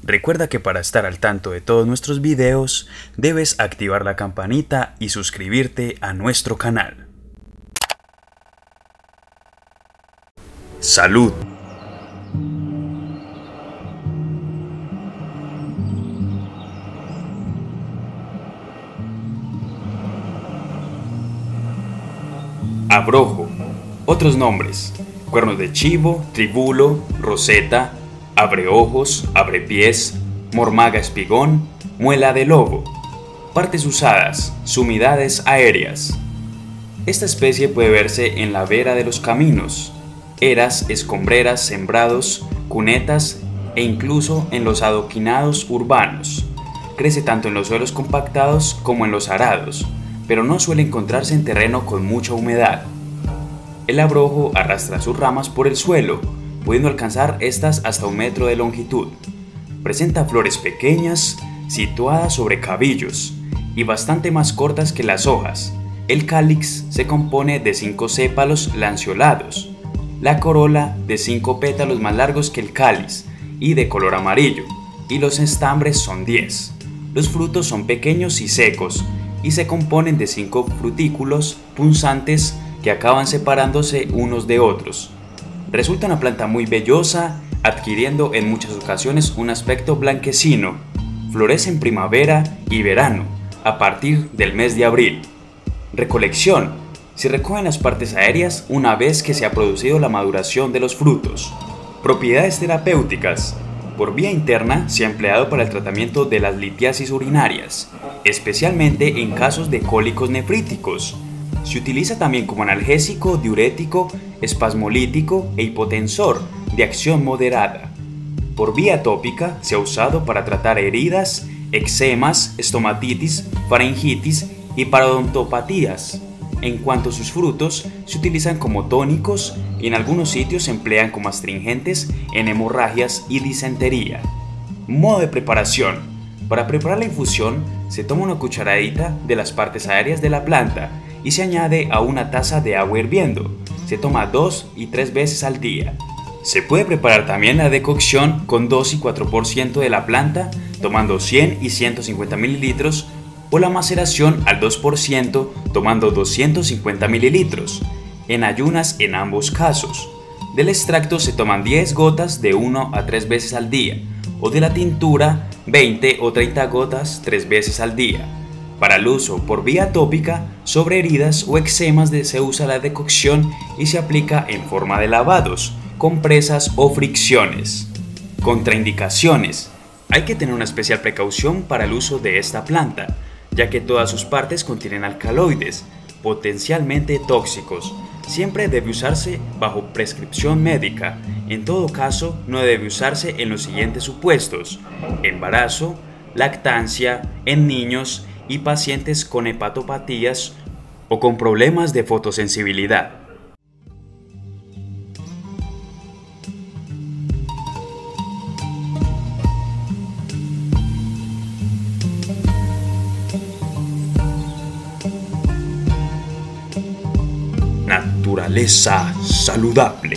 Recuerda que para estar al tanto de todos nuestros videos, debes activar la campanita y suscribirte a nuestro canal. ¡Salud! Abrojo. Otros nombres: cuernos de chivo, tribulo, roseta, abreojos, abrepiés, mormaga espigón, muela de lobo. Partes usadas: sumidades aéreas. Esta especie puede verse en la vera de los caminos, eras, escombreras, sembrados, cunetas e incluso en los adoquinados urbanos. Crece tanto en los suelos compactados como en los arados, pero no suele encontrarse en terreno con mucha humedad. El abrojo arrastra sus ramas por el suelo, pudiendo alcanzar estas hasta 1 metro de longitud. Presenta flores pequeñas, situadas sobre cabillos, y bastante más cortas que las hojas. El cáliz se compone de 5 sépalos lanceolados, la corola de 5 pétalos más largos que el cáliz y de color amarillo, y los estambres son 10. Los frutos son pequeños y secos, y se componen de 5 frutículos punzantes que acaban separándose unos de otros. Resulta una planta muy vellosa, adquiriendo en muchas ocasiones un aspecto blanquecino. Florece en primavera y verano, a partir del mes de abril. Recolección: se recogen las partes aéreas una vez que se ha producido la maduración de los frutos. Propiedades terapéuticas: por vía interna se ha empleado para el tratamiento de las litiasis urinarias, especialmente en casos de cólicos nefríticos. Se utiliza también como analgésico, diurético, espasmolítico e hipotensor de acción moderada. Por vía tópica se ha usado para tratar heridas, eczemas, estomatitis, faringitis y parodontopatías. En cuanto a sus frutos, se utilizan como tónicos y en algunos sitios se emplean como astringentes en hemorragias y disentería. Modo de preparación: para preparar la infusión se toma una cucharadita de las partes aéreas de la planta y se añade a una taza de agua hirviendo. Se toma 2 y 3 veces al día. Se puede preparar también la decocción con 2 y 4% de la planta, tomando 100 y 150 mililitros, o la maceración al 2%, tomando 250 mililitros, en ayunas en ambos casos. Del extracto se toman 10 gotas de 1 a 3 veces al día, o de la tintura 20 o 30 gotas 3 veces al día. Para el uso por vía tópica, sobre heridas o eczemas se usa la decocción y se aplica en forma de lavados, compresas o fricciones. Contraindicaciones: hay que tener una especial precaución para el uso de esta planta, ya que todas sus partes contienen alcaloides, potencialmente tóxicos. Siempre debe usarse bajo prescripción médica. En todo caso, no debe usarse en los siguientes supuestos: embarazo, lactancia, en niños y pacientes con hepatopatías o con problemas de fotosensibilidad. Naturaleza saludable.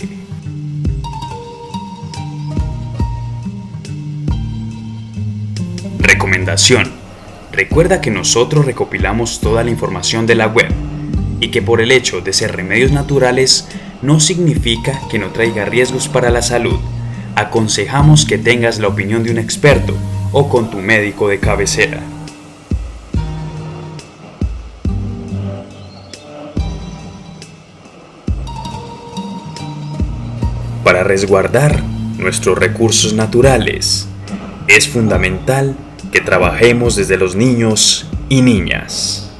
Recomendación: recuerda que nosotros recopilamos toda la información de la web y que por el hecho de ser remedios naturales no significa que no traiga riesgos para la salud. Aconsejamos que tengas la opinión de un experto o con tu médico de cabecera. Para resguardar nuestros recursos naturales, es fundamental que trabajemos desde los niños y niñas.